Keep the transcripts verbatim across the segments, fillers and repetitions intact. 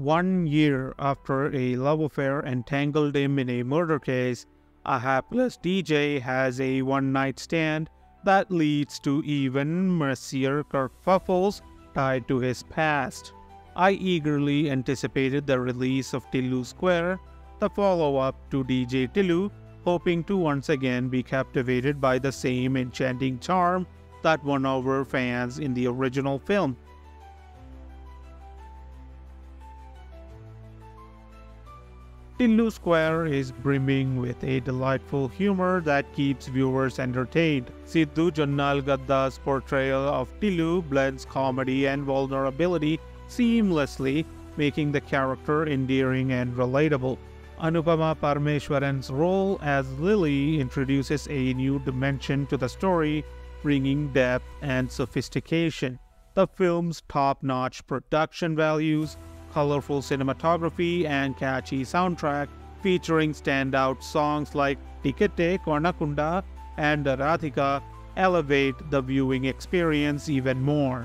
One year after a love affair entangled him in a murder case, a hapless D J has a one-night stand that leads to even messier kerfuffles tied to his past. I eagerly anticipated the release of Tillu Square, the follow-up to D J Tillu, hoping to once again be captivated by the same enchanting charm that won over fans in the original film. Tillu Square is brimming with a delightful humor that keeps viewers entertained. Sidhu Jannalgadda's portrayal of Tillu blends comedy and vulnerability seamlessly, making the character endearing and relatable. Anupama Parmeshwaran's role as Lily introduces a new dimension to the story, bringing depth and sophistication. The film's top-notch production values, colorful cinematography, and catchy soundtrack featuring standout songs like Tikete Kornakunda and Radhika elevate the viewing experience even more.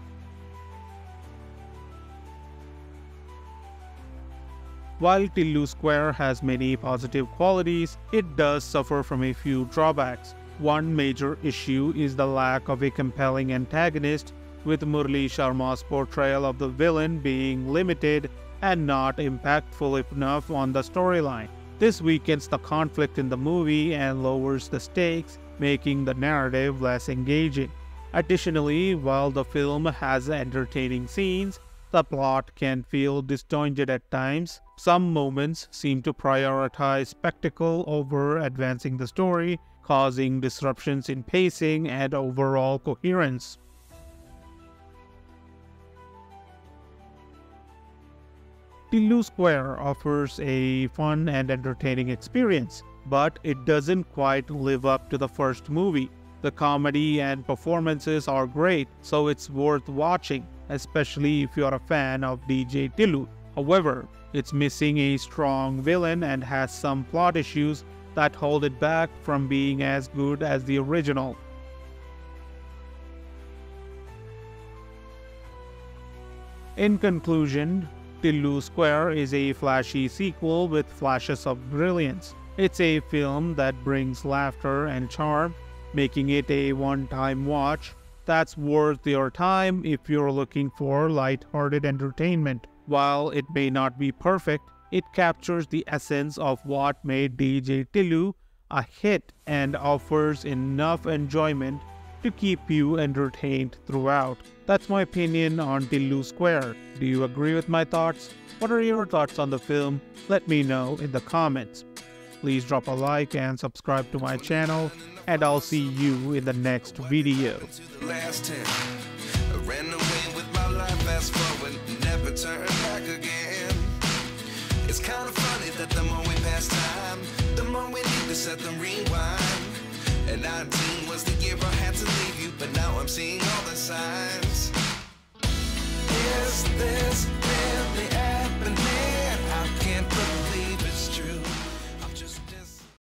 While Tillu Square has many positive qualities, it does suffer from a few drawbacks. One major issue is the lack of a compelling antagonist, with Murli Sharma's portrayal of the villain being limited and not impactful enough on the storyline. This weakens the conflict in the movie and lowers the stakes, making the narrative less engaging. Additionally, while the film has entertaining scenes, the plot can feel disjointed at times. Some moments seem to prioritize spectacle over advancing the story, causing disruptions in pacing and overall coherence. Tillu Square offers a fun and entertaining experience, but it doesn't quite live up to the first movie. The comedy and performances are great, so it's worth watching, especially if you're a fan of D J Tillu. However, it's missing a strong villain and has some plot issues that hold it back from being as good as the original. In conclusion, Tillu Square is a flashy sequel with flashes of brilliance. It's a film that brings laughter and charm, making it a one-time watch that's worth your time if you're looking for light-hearted entertainment. While it may not be perfect, it captures the essence of what made D J Tillu a hit and offers enough enjoyment to keep you entertained throughout. That's my opinion on Tillu Square. Do you agree with my thoughts? What are your thoughts on the film? Let me know in the comments. Please drop a like and subscribe to my channel, and I'll see you in the next video. It's kind of funny that the more we pass time, the more we need to set the rewind. And nineteen was the year I had to leave you, but now I'm seeing all the signs.